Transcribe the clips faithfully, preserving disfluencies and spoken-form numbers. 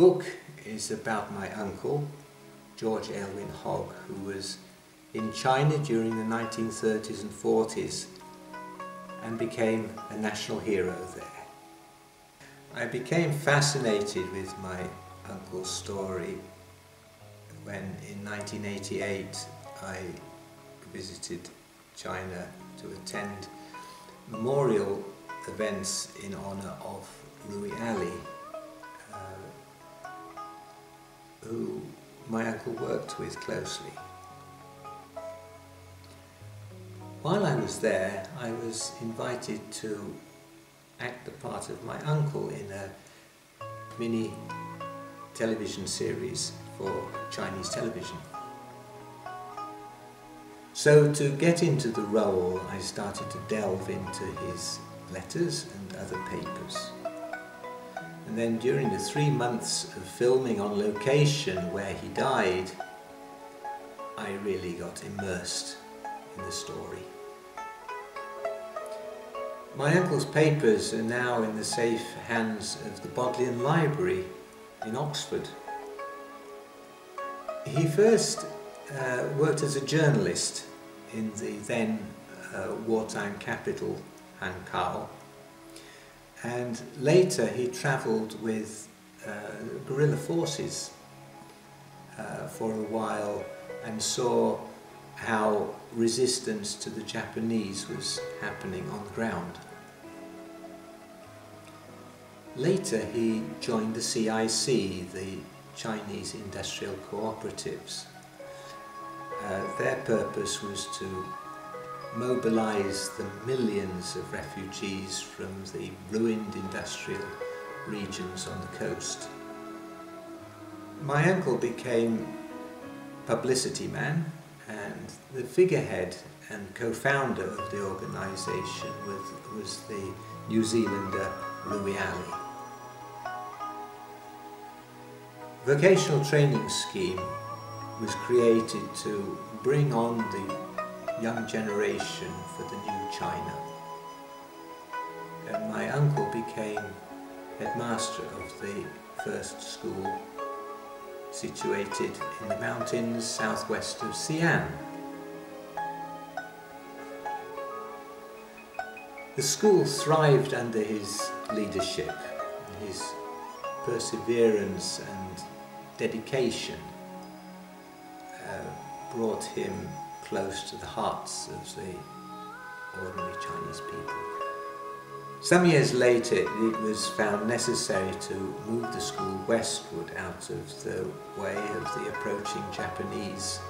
book is about my uncle, George Aylwin Hogg, who was in China during the nineteen thirties and forties and became a national hero there. I became fascinated with my uncle's story when in nineteen eighty-eight I visited China to attend memorial events in honour of Louis Ali, uh, who my uncle worked with closely. While I was there, I was invited to act the part of my uncle in a mini television series for Chinese television. So to get into the role, I started to delve into his letters and other papers. And then during the three months of filming on location where he died, I really got immersed in the story. My uncle's papers are now in the safe hands of the Bodleian Library in Oxford. He first uh, worked as a journalist in the then uh, wartime capital, Hankow, and later he travelled with uh, guerrilla forces uh, for a while and saw how resistance to the Japanese was happening on the ground. Later he joined the C I C, the Chinese Industrial Cooperatives. Uh, their purpose was to mobilise the millions of refugees from the ruined industrial regions on the coast. My uncle became publicity man and the figurehead and co-founder of the organisation was, was the New Zealander Louis Ali. Vocational training scheme was created to bring on the young generation for the new China. And my uncle became headmaster of the first school situated in the mountains southwest of Xi'an. The school thrived under his leadership, his perseverance and dedication uh, brought him close to the hearts of the ordinary Chinese people. Some years later it was found necessary to move the school westward out of the way of the approaching Japanese.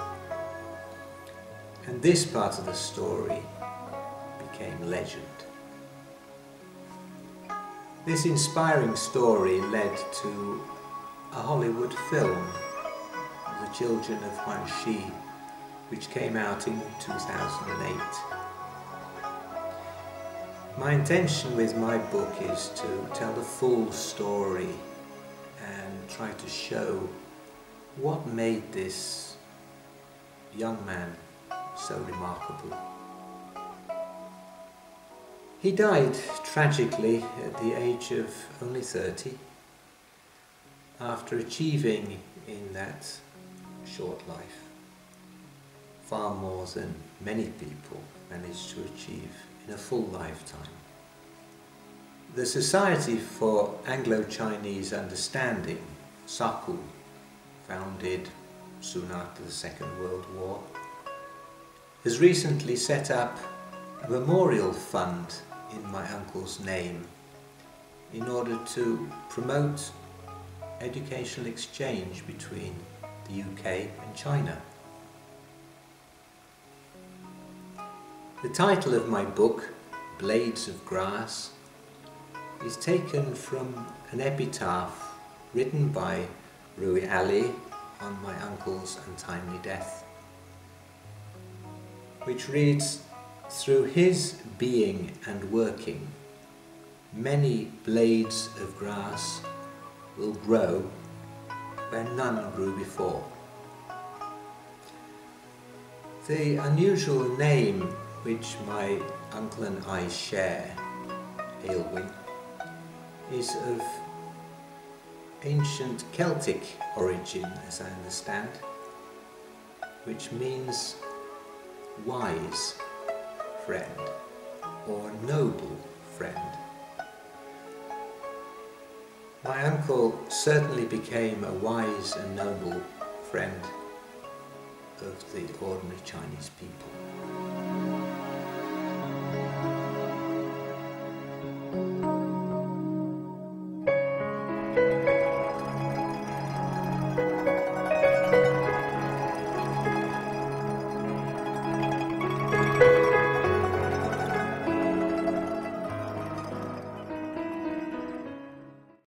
And this part of the story became legend. This inspiring story led to a Hollywood film, The Children of Huan Shi, which came out in two thousand eight. My intention with my book is to tell the full story and try to show what made this young man so remarkable. He died tragically at the age of only thirty, after achieving in that short life far more than many people managed to achieve in a full lifetime. The Society for Anglo-Chinese Understanding, S A C U, founded soon after the Second World War, has recently set up a memorial fund in my uncle's name in order to promote educational exchange between the U K and China. The title of my book, Blades of Grass, is taken from an epitaph written by Louis Ali on my uncle's untimely death, which reads, "Through his being and working, many blades of grass will grow where none grew before." The unusual name which my uncle and I share, Aylwin, is of ancient Celtic origin, as I understand, which means wise friend or noble friend. My uncle certainly became a wise and noble friend of the ordinary Chinese people.